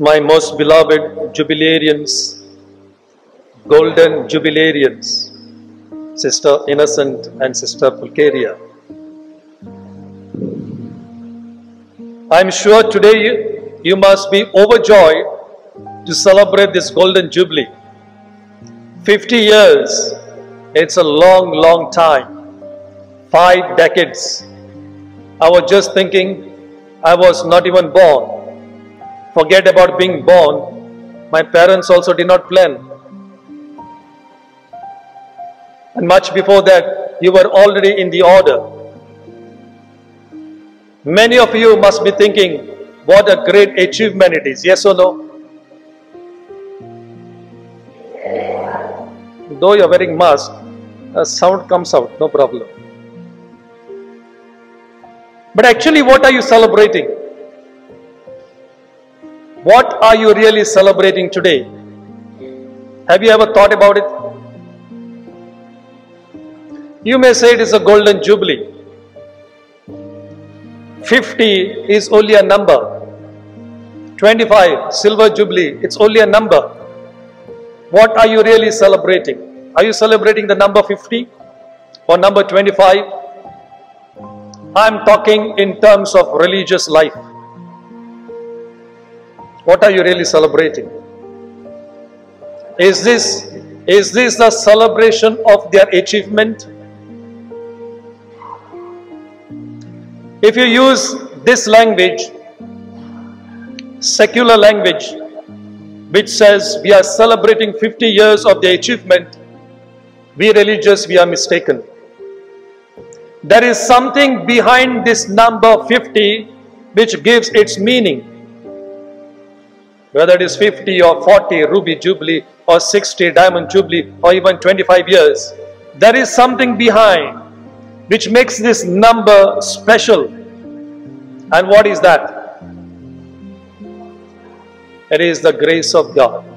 My most beloved jubilarians, golden jubilarians, Sister Innocent and Sister Pulcheria. I am sure today you must be overjoyed to celebrate this golden jubilee. 50 years, it's a long, long time. 5 decades. I was just thinking I was not even born. Forget about being born. My parents also did not plan. And much before that, you were already in the order. Many of you must be thinking, what a great achievement it is. Yes or no? Though you are wearing mask, a sound comes out, no problem. But actually, what are you celebrating? What are you really celebrating today? Have you ever thought about it? You may say it is a golden jubilee. 50 is only a number. 25, silver jubilee, it's only a number. What are you really celebrating? Are you celebrating the number 50 or number 25? I'm talking in terms of religious life. What are you really celebrating? Is this the celebration of their achievement? If you use this language, secular language, which says we are celebrating 50 years of the achievement, we religious, we are mistaken. There is something behind this number 50 which gives its meaning. Whether it is 50 or 40 ruby jubilee or 60 diamond jubilee or even 25 years, there is something behind which makes this number special. And what is that? It is the grace of God.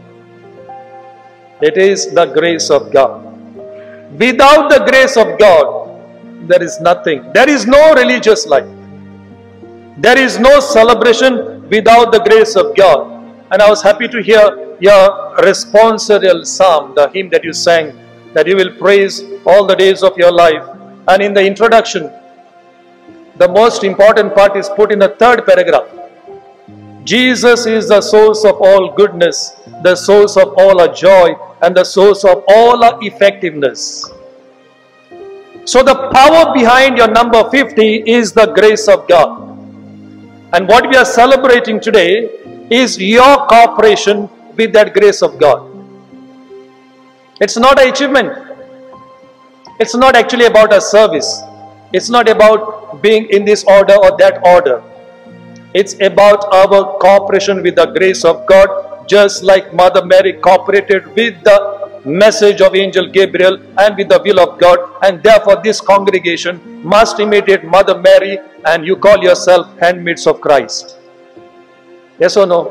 It is the grace of God. Without the grace of God, there is nothing. There is no religious life. There is no celebration without the grace of God. And I was happy to hear your responsorial psalm, the hymn that you sang, that you will praise all the days of your life. And in the introduction, the most important part is put in the 3rd paragraph. Jesus is the source of all goodness, the source of all our joy, and the source of all our effectiveness. So the power behind your number 50 is the grace of God. And what we are celebrating today is your cooperation with that grace of God. It's not an achievement. It's not actually about a service. It's not about being in this order or that order. It's about our cooperation with the grace of God, just like Mother Mary cooperated with the message of Angel Gabriel and with the will of God. And therefore this congregation must imitate Mother Mary, and you call yourself handmaids of Christ. Yes or no?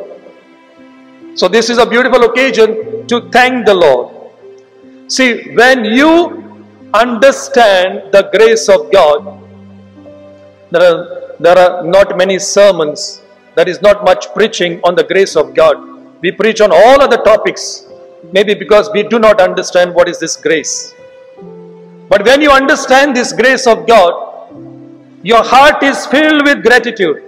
So this is a beautiful occasion to thank the Lord. See, when you understand the grace of God, there are not many sermons, there is not much preaching on the grace of God. We preach on all other topics, maybe because we do not understand what is this grace. But when you understand this grace of God, your heart is filled with gratitude.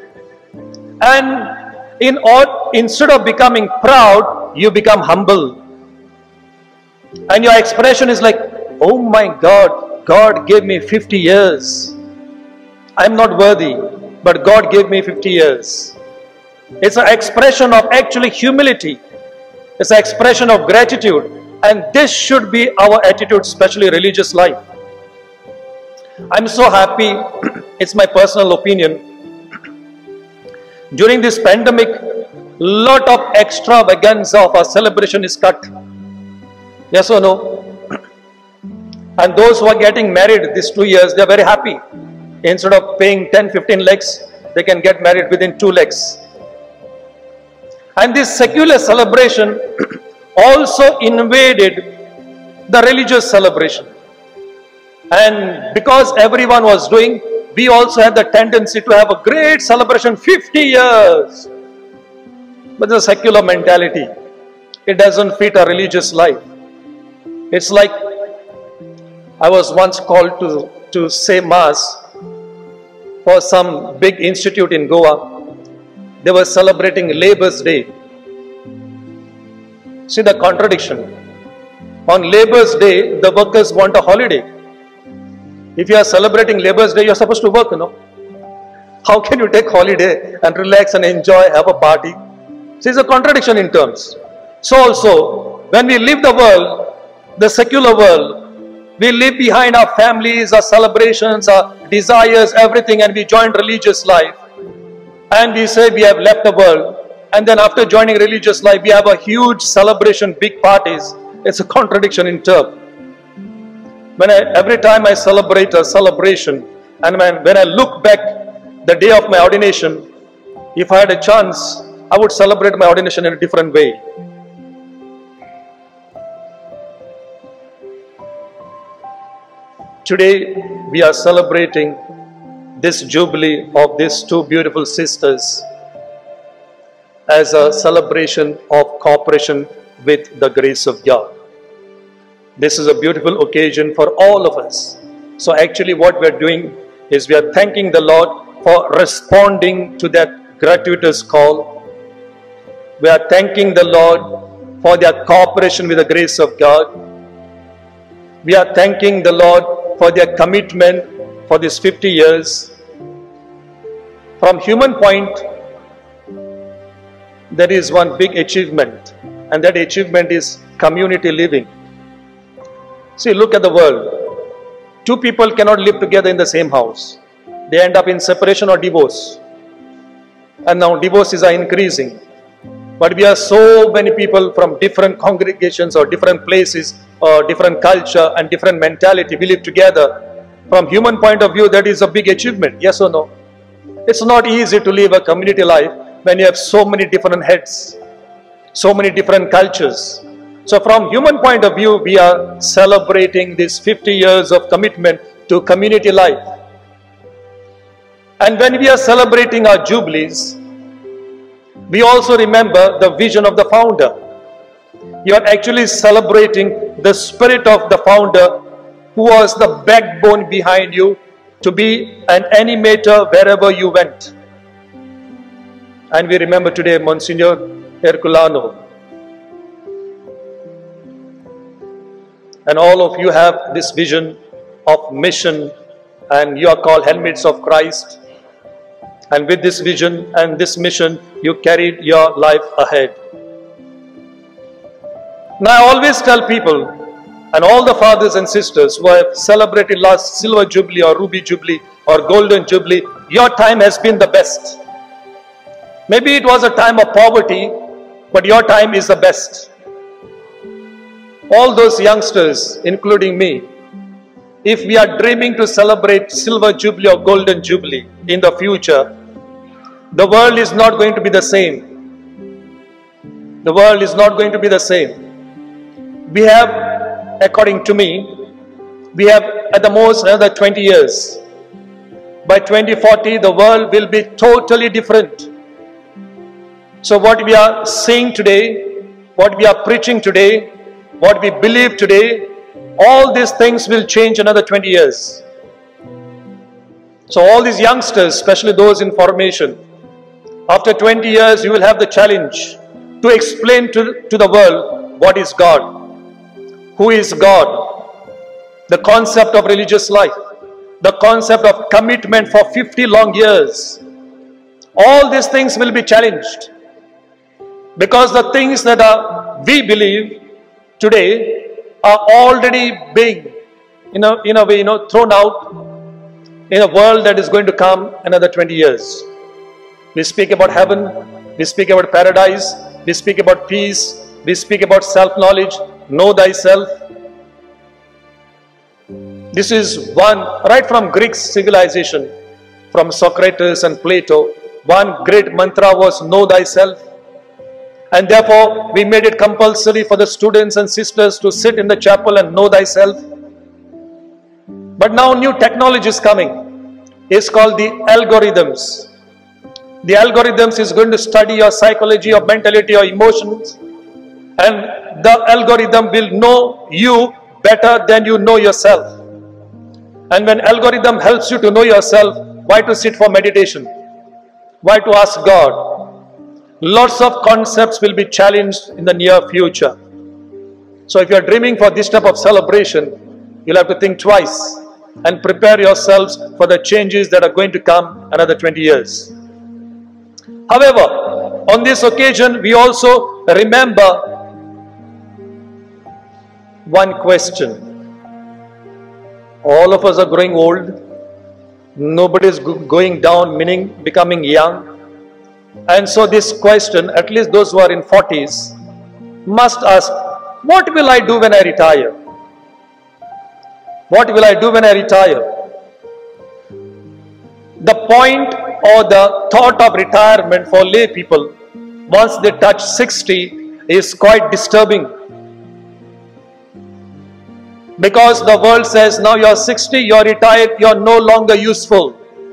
And instead of becoming proud, you become humble. And your expression is like, oh my God, God gave me 50 years. I'm not worthy, but God gave me 50 years. It's an expression of actually humility. It's an expression of gratitude. And this should be our attitude, especially religious life. I'm so happy, it's my personal opinion. During this pandemic, lot of extravaganza of our celebration is cut. Yes or no? And those who are getting married these 2 years, they are very happy. Instead of paying 10-15 lakhs, they can get married within 2 lakhs. And this secular celebration also invaded the religious celebration. And because everyone was doing, we also had the tendency to have a great celebration, 50 years. But the secular mentality, it doesn't fit a religious life. It's like I was once called to say Mass for some big institute in Goa. They were celebrating Labour's Day. See the contradiction. On Labour's Day, the workers want a holiday. If you are celebrating Labour's Day, you are supposed to work, How can you take holiday and relax and enjoy, have a party? See, it's a contradiction in terms. So also, when we leave the world, the secular world, we leave behind our families, our celebrations, our desires, everything, and we join religious life. And we say we have left the world. And then after joining religious life, we have a huge celebration, big parties. It's a contradiction in terms. Every time I celebrate a celebration, and when I look back the day of my ordination, if I had a chance, I would celebrate my ordination in a different way. Today, we are celebrating this jubilee of these two beautiful sisters as a celebration of cooperation with the grace of God. This is a beautiful occasion for all of us. So actually what we are doing is we are thanking the Lord for responding to that gratuitous call. We are thanking the Lord for their cooperation with the grace of God. We are thanking the Lord for their commitment for these 50 years. From human point, there is one big achievement, and that achievement is community living. See, look at the world. Two people cannot live together in the same house. They end up in separation or divorce. And now divorces are increasing. But we are so many people from different congregations or different places or different culture and different mentality. We live together. From human point of view, that is a big achievement. Yes or no? It's not easy to live a community life when you have so many different heads, so many different cultures. So from human point of view, we are celebrating these 50 years of commitment to community life. And when we are celebrating our jubilees, we also remember the vision of the founder. You are actually celebrating the spirit of the founder, who was the backbone behind you to be an animator wherever you went. And we remember today Monsignor Herculano. And all of you have this vision of mission, and you are called helmets of Christ. And with this vision and this mission, you carried your life ahead. Now I always tell people, and all the fathers and sisters who have celebrated last Silver Jubilee or Ruby Jubilee or Golden Jubilee, your time has been the best. Maybe it was a time of poverty, but your time is the best. All those youngsters, including me, if we are dreaming to celebrate Silver Jubilee or Golden Jubilee in the future, the world is not going to be the same. The world is not going to be the same. We have, according to me, we have at the most another 20 years. By 2040, the world will be totally different. So what we are saying today, what we are preaching today, what we believe today, all these things will change another 20 years. So all these youngsters, especially those in formation, after 20 years, you will have the challenge to explain to the world what is God, who is God, the concept of religious life, the concept of commitment for 50 long years. All these things will be challenged, because the things that we believe today are already being, in a way, thrown out in a world that is going to come another 20 years. We speak about heaven, we speak about paradise, we speak about peace, we speak about self-knowledge, know thyself. This is one, right from Greek civilization, from Socrates and Plato, one great mantra was know thyself. And therefore, we made it compulsory for the students and sisters to sit in the chapel and know thyself. But now new technology is coming. It's called the algorithms. The algorithms is going to study your psychology, your mentality, your emotions. And the algorithm will know you better than you know yourself. And when algorithm helps you to know yourself, why to sit for meditation? Why to ask God? Lots of concepts will be challenged in the near future. So if you are dreaming for this type of celebration, you'll have to think twice and prepare yourselves for the changes that are going to come another 20 years. However, on this occasion, we also remember one question. All of us are growing old. Nobody is going down, meaning becoming young. And so this question, at least those who are in 40s, must ask, what will I do when I retire? What will I do when I retire? The point or the thought of retirement for lay people, once they touch 60, is quite disturbing. Because the world says, now you're 60, you're retired, you're no longer useful.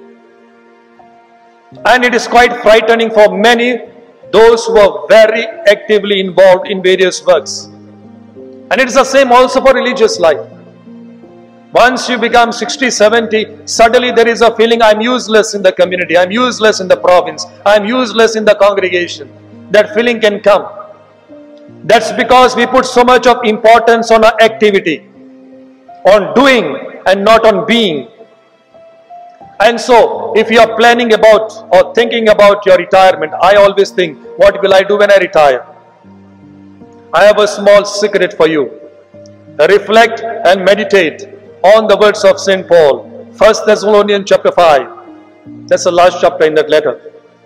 And it is quite frightening for many, those who are very actively involved in various works. And it is the same also for religious life. Once you become 60, 70, suddenly there is a feeling, I'm useless in the community, I'm useless in the province, I'm useless in the congregation. That feeling can come. That's because we put so much of importance on our activity, on doing and not on being. And so, if you are planning about or thinking about your retirement, I always think, what will I do when I retire? I have a small secret for you. Reflect and meditate on the words of St. Paul, 1 Thessalonians chapter 5. That's the last chapter in that letter.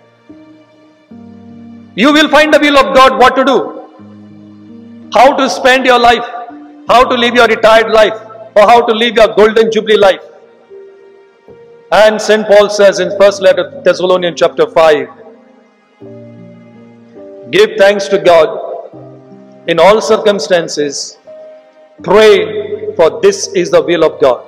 You will find the will of God what to do. How to spend your life. How to live your retired life. Or how to live your golden jubilee life. And St. Paul says in 1 letter Thessalonians chapter 5, give thanks to God in all circumstances. Pray, for this is the will of God.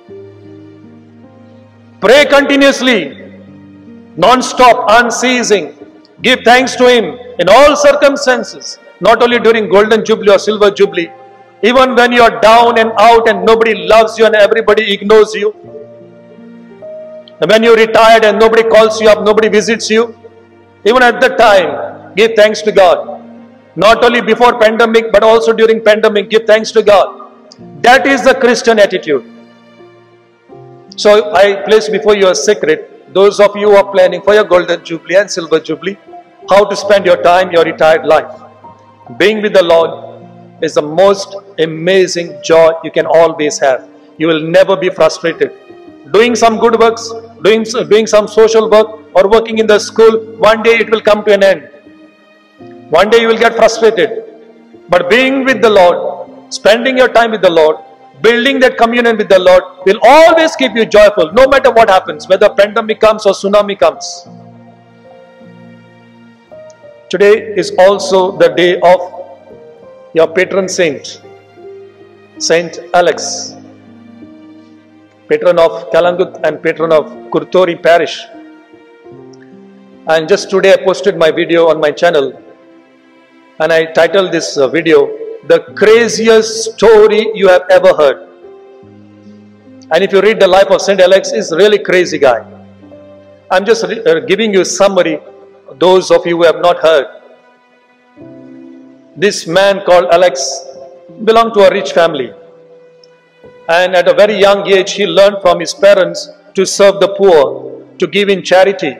Pray continuously, non-stop, unceasing. Give thanks to Him in all circumstances, not only during golden jubilee or silver jubilee. Even when you are down and out and nobody loves you and everybody ignores you. And when you are retired and nobody calls you up, nobody visits you. Even at that time, give thanks to God. Not only before pandemic, but also during pandemic, give thanks to God. That is the Christian attitude. So I place before you a secret. Those of you who are planning for your golden jubilee and silver jubilee, how to spend your time, your retired life. Being with the Lord is the most amazing joy you can always have. You will never be frustrated. Doing some good works, doing some social work, or working in the school, one day it will come to an end. One day you will get frustrated. But being with the Lord, spending your time with the Lord, building that communion with the Lord will always keep you joyful, no matter what happens, whether pandemic comes or tsunami comes. Today is also the day of your patron saint, Saint Alex, patron of Kalangut and patron of Kurtori parish. And just today I posted my video on my channel, and I titled this video, The Craziest Story You Have Ever Heard. And if you read the life of Saint Alex, he's a really crazy guy. I'm just giving you a summary, those of you who have not heard. This man called Alex belonged to a rich family. And at a very young age, he learned from his parents to serve the poor, to give in charity.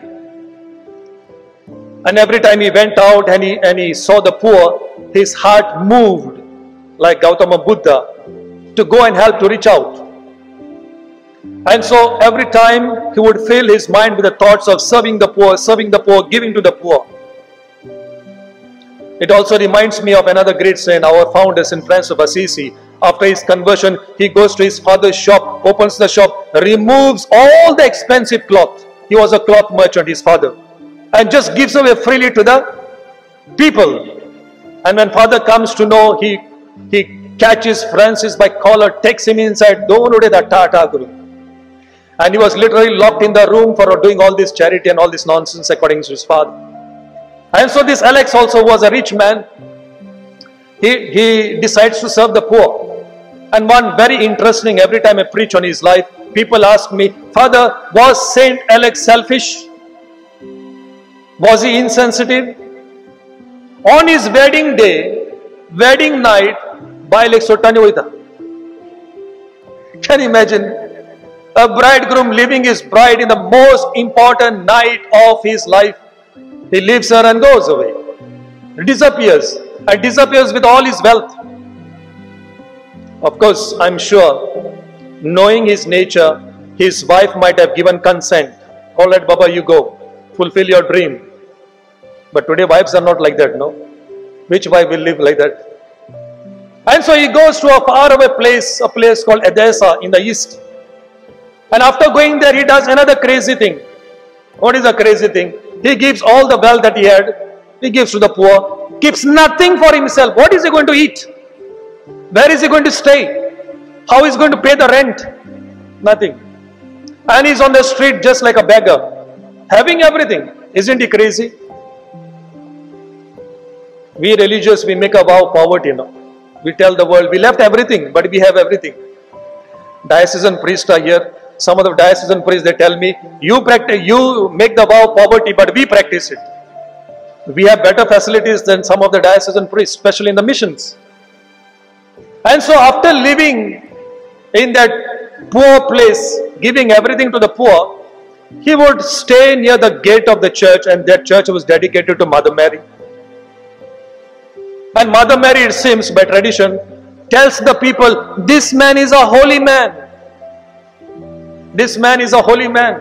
And every time he went out and he saw the poor, his heart moved like Gautama Buddha to go and help to reach out. And so every time he would fill his mind with the thoughts of serving the poor, giving to the poor. It also reminds me of another great saint, our founder, Saint Francis of Assisi. After his conversion, he goes to his father's shop, opens the shop, removes all the expensive cloth. He was a cloth merchant, his father. And just gives away freely to the people. And when father comes to know, he catches Francis by collar, takes him inside. And he was literally locked in the room for doing all this charity and all this nonsense according to his father. And so this Alex also was a rich man. He decides to serve the poor. And one very interesting, every time I preach on his life, people ask me, Father, was Saint Alex selfish? Was he insensitive? On his wedding day, wedding night, can you imagine? A bridegroom leaving his bride in the most important night of his life. He leaves her and goes away. Disappears. And disappears with all his wealth. Of course, I'm sure, knowing his nature, his wife might have given consent. All right, Baba, you go. Fulfill your dream. But today wives are not like that, no? Which wife will live like that? And so he goes to a faraway place, a place called Edessa in the east. And after going there, he does another crazy thing. What is a crazy thing? He gives all the wealth that he had. He gives to the poor. Keeps nothing for himself. What is he going to eat? Where is he going to stay? How is he going to pay the rent? Nothing. And he's on the street just like a beggar. Having everything. Isn't he crazy? We religious, we make a vow of poverty, We tell the world, we left everything, but we have everything. Diocesan priests are here. Some of the diocesan priests, they tell me, you make the vow of poverty, but we practice it. We have better facilities than some of the diocesan priests, especially in the missions. And so after living in that poor place, giving everything to the poor, he would stay near the gate of the church, and that church was dedicated to Mother Mary. And Mother Mary, it seems by tradition, tells the people, this man is a holy man. This man is a holy man.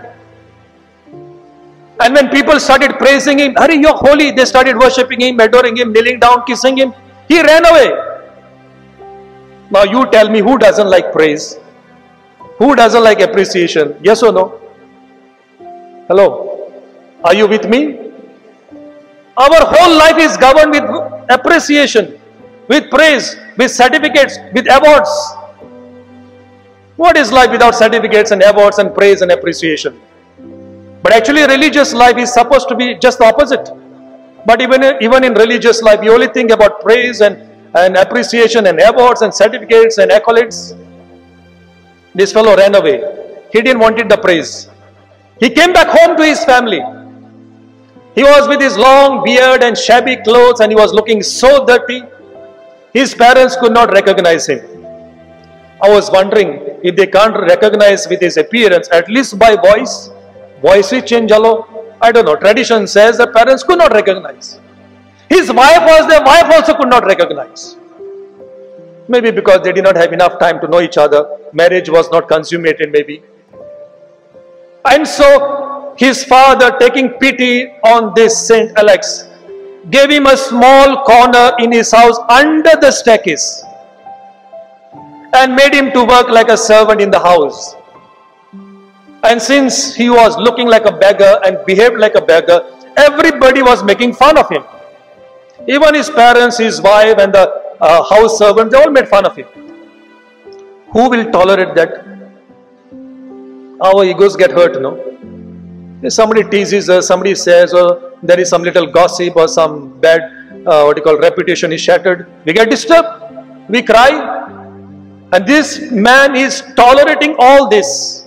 And when people started praising him, Hare, you're holy, they started worshipping him, adoring him, kneeling down, kissing him. He ran away. Now you tell me, who doesn't like praise? Who doesn't like appreciation? Yes or no? Hello? Are you with me? Our whole life is governed with appreciation, with praise, with certificates, with awards. What is life without certificates and awards and praise and appreciation? But actually religious life is supposed to be just the opposite. But even in religious life, you only think about praise and appreciation and awards and certificates and accolades. This fellow ran away. He didn't want the praise. He came back home to his family. He was with his long beard and shabby clothes, and he was looking so dirty. His parents could not recognize him. I was wondering, if they can't recognize with his appearance, at least by voice. Voice is change, I don't know. Tradition says the parents could not recognize. His wife was there, wife also could not recognize. Maybe because they did not have enough time to know each other. Marriage was not consummated maybe. And so his father, taking pity on this Saint Alex, gave him a small corner in his house under the staircase and made him to work like a servant in the house. And since he was looking like a beggar and behaved like a beggar, everybody was making fun of him. Even his parents, his wife and the house servant, they all made fun of him. Who will tolerate that? Our egos get hurt, no? If somebody teases us, somebody says, or there is some little gossip or some bad, reputation is shattered, we get disturbed, we cry. And this man is tolerating all this.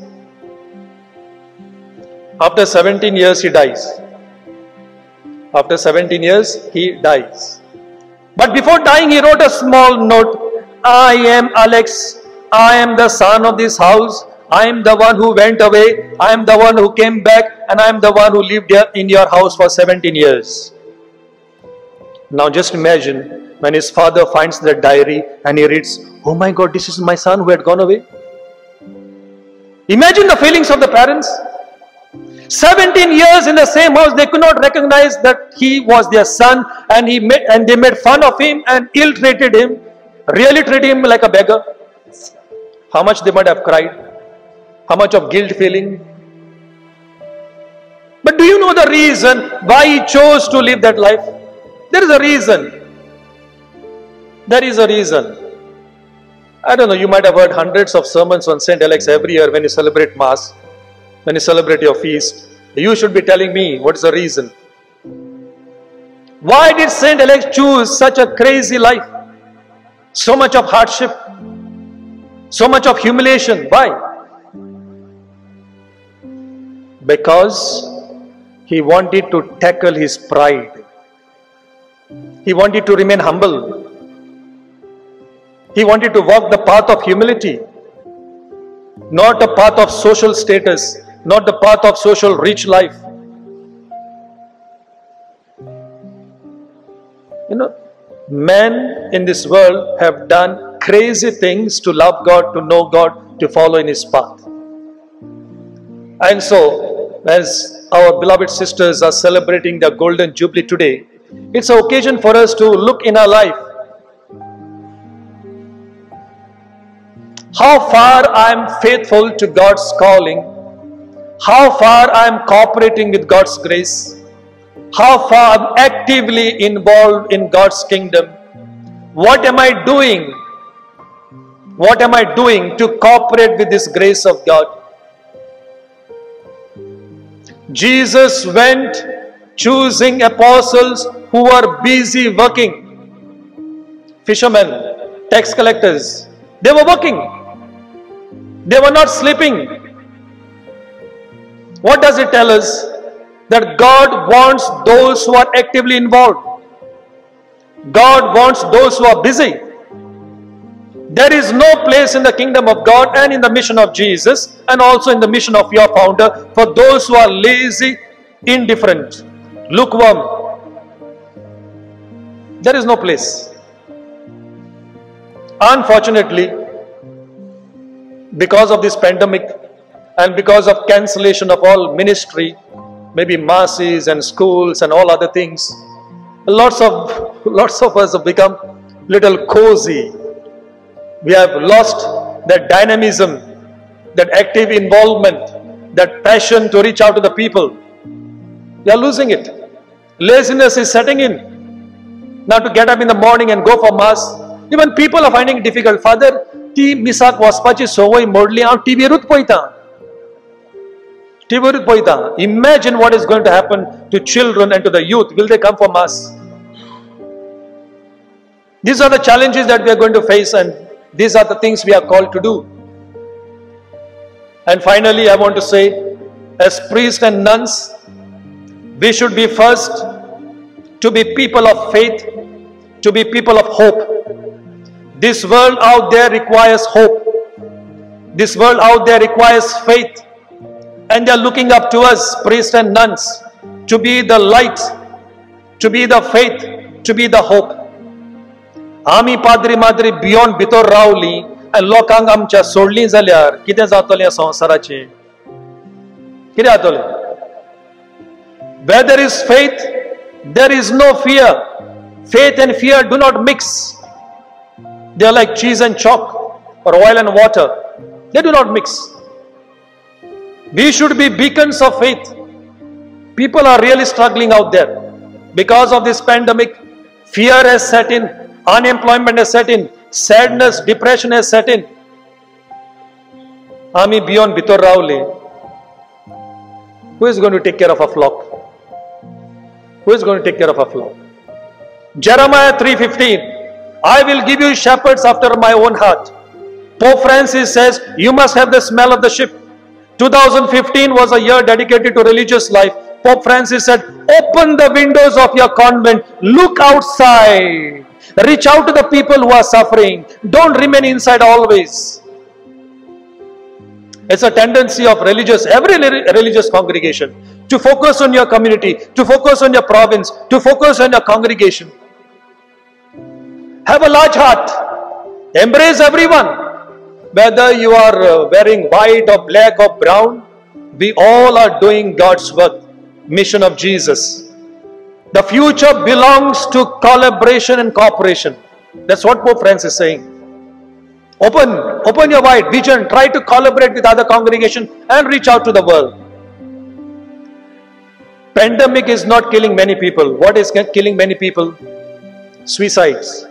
After 17 years, he dies. After 17 years, he dies. But before dying, he wrote a small note. I am Alex. I am the son of this house. I am the one who went away. I am the one who came back. And I am the one who lived here in your house for 17 years. Now just imagine when his father finds the diary and he reads, oh my God, this is my son who had gone away. Imagine the feelings of the parents. 17 years in the same house, they could not recognize that he was their son, and they made fun of him and ill-treated him, really treated him like a beggar. How much they might have cried, how much of guilt feeling. But do you know the reason why he chose to live that life? There is a reason. There is a reason. I don't know, you might have heard hundreds of sermons on St. Alex every year when you celebrate Mass. when you celebrate your feast, you should be telling me what is the reason. Why did Saint Alex choose such a crazy life? So much of hardship, so much of humiliation. Why? Because he wanted to tackle his pride. He wanted to remain humble. He wanted to walk the path of humility, not a path of social status, not the path of social rich life. You know, men in this world have done crazy things to love God, to know God, to follow in His path. And so, as our beloved sisters are celebrating their golden jubilee today, it's an occasion for us to look in our life. How far I am faithful to God's calling, how far I am cooperating with God's grace, how far I am actively involved in God's kingdom. What am I doing? What am I doing to cooperate with this grace of God? Jesus went choosing apostles who were busy working. Fishermen, tax collectors, they were working. They were not sleeping. What does it tell us? That God wants those who are actively involved. God wants those who are busy. There is no place in the kingdom of God and in the mission of Jesus and also in the mission of your founder for those who are lazy, indifferent, lukewarm. There is no place. Unfortunately, because of this pandemic and because of cancellation of all ministry, maybe masses and schools and all other things, lots of us have become little cozy. We have lost that dynamism, that active involvement, that passion to reach out to the people. We are losing it. Laziness is setting in. Now to get up in the morning and go for mass, even people are finding it difficult. Father, ती मिसाक वचपाची सवय मोडली, हांव टीव्हीरूच पळयतां. Imagine what is going to happen to children and to the youth. Will they come for mass? These are the challenges that we are going to face, and these are the things we are called to do. And finally, I want to say, as priests and nuns, we should be first to be people of faith, to be people of hope. This world out there requires hope. This world out there requires faith. And they are looking up to us, priests and nuns, to be the light, to be the faith, to be the hope. आमी पाद्री Madri beyond भितर रावली आनी लोकांक आमच्या सोडली जाल्यार कितें जातलें ह्या संवसाराचें? कितें जातलें? Where there is faith, there is no fear. Faith and fear do not mix. They are like cheese and chalk or oil and water. They do not mix. We should be beacons of faith. People are really struggling out there. Because of this pandemic, fear has set in, unemployment has set in, sadness, depression has set in. Ami beyond Bitor Rauli. Who is going to take care of a flock? Who is going to take care of a flock? Jeremiah 3:15. I will give you shepherds after my own heart. Pope Francis says, you must have the smell of the sheep. 2015 was a year dedicated to religious life. Pope Francis said, open the windows of your convent, look outside, reach out to the people who are suffering. Don't remain inside always. It's a tendency of every religious congregation, to focus on your community, to focus on your province, to focus on your congregation. Have a large heart. Embrace everyone. Whether you are wearing white or black or brown, we all are doing God's work. Mission of Jesus. The future belongs to collaboration and cooperation. That's what Pope Francis is saying. Open your wide vision. Try to collaborate with other congregations and reach out to the world. Pandemic is not killing many people. What is killing many people? Suicides.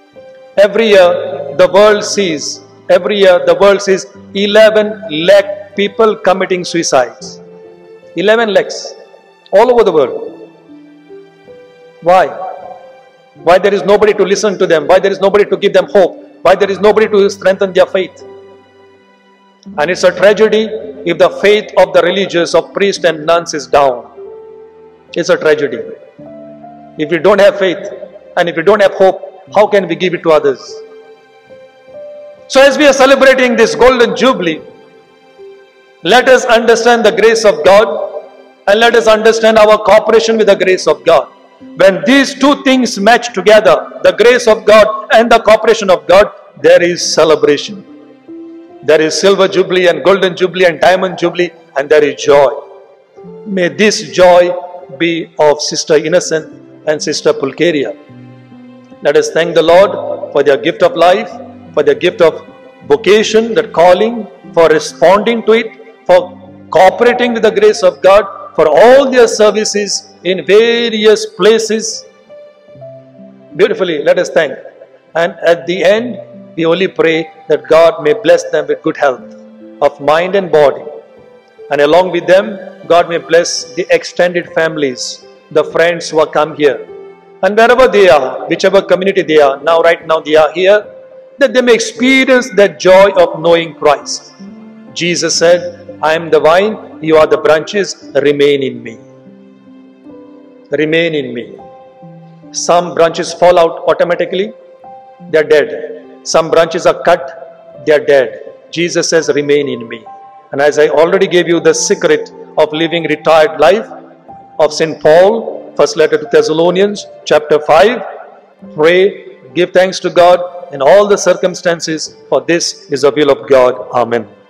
Every year the world sees 11 lakh lakh people committing suicides. 11 lakhs all over the world. Why? Why there is nobody to listen to them? Why there is nobody to give them hope? Why there is nobody to strengthen their faith? And it's a tragedy if the faith of the religious, of priests and nuns is down. It's a tragedy. If we don't have faith and if we don't have hope, how can we give it to others? So as we are celebrating this golden jubilee, let us understand the grace of God and let us understand our cooperation with the grace of God. When these two things match together, the grace of God and the cooperation of God, there is celebration. There is silver jubilee and golden jubilee and diamond jubilee, and there is joy. May this joy be of Sister Innocent and Sister Pulcheria. Let us thank the Lord for their gift of life, for their gift of vocation, that calling, for responding to it, for cooperating with the grace of God, for all their services in various places. Beautifully, let us thank. And at the end, we only pray that God may bless them with good health of mind and body. And along with them, God may bless the extended families, the friends who have come here. And wherever they are, whichever community they are, right now they are here, that they may experience that joy of knowing Christ. Jesus said, I am the vine, you are the branches, remain in me. Remain in me. Some branches fall out automatically, they are dead. Some branches are cut, they are dead. Jesus says, remain in me. And as I already gave you the secret of living retired life of St. Paul, first letter to Thessalonians, chapter 5, pray, give thanks to God in all the circumstances, for this is the will of God. Amen.